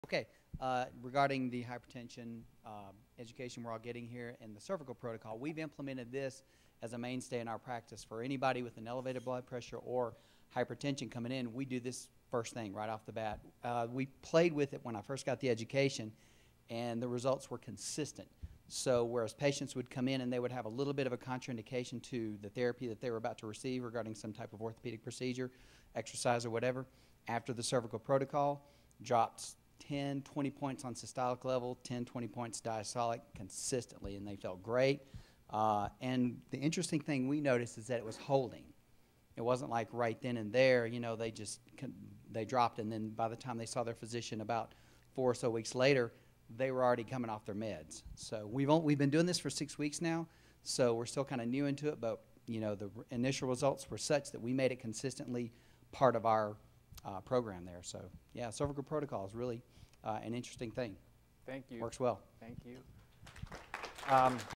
Okay, regarding the hypertension education we're all getting here and the cervical protocol, we've implemented this as a mainstay in our practice for anybody with an elevated blood pressure or hypertension coming in. We do this first thing right off the bat. We played with it when I first got the education, and the results were consistent. So whereas patients would come in and they would have a little bit of a contraindication to the therapy that they were about to receive regarding some type of orthopedic procedure, exercise or whatever, after the cervical protocol, dropped 10, 20 points on systolic level, 10, 20 points diastolic consistently, and they felt great. And the interesting thing we noticed is that it was holding. It wasn't like right then and there, you know, they dropped, and then by the time they saw their physician about 4 or so weeks later, they were already coming off their meds. So we've been doing this for 6 weeks now, so we're still kind of new into it, but you know, the initial results were such that we made it consistently part of our program there. So yeah, cervical protocol is really an interesting thing. Thank you. Works well. Thank you.